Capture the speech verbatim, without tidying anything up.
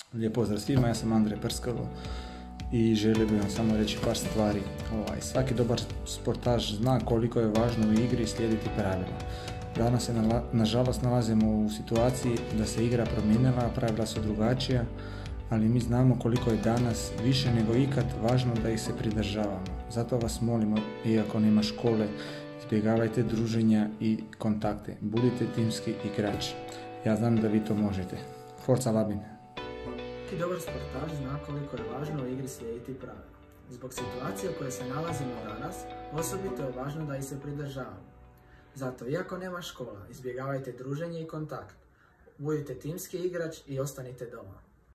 Lijep pozdrav svima, ja sam Andrej Prskalo i želio bih vam samo reći par stvari. Ovaj, svaki dobar sportaš zna koliko je važno u igri slijediti pravila. Danas se na, nažalost nalazimo u situaciji da se igra promijenila, pravila su drugačija, ali mi znamo koliko je danas više nego ikad važno da ih se pridržavamo. Zato vas molimo, iako nema škole, izbjegavajte druženja i kontakte, budite timski igrači. Ja znam da vi to možete. Forza Labin! Svaki dobar sportaš zna koliko je važno u igri slijediti pravila. Zbog situacije u kojoj se nalazimo danas, osobito je važno da ih se pridržavamo. Zato, iako nema škola, izbjegavajte druženje i kontakt. Budite timski igrač i ostanite doma.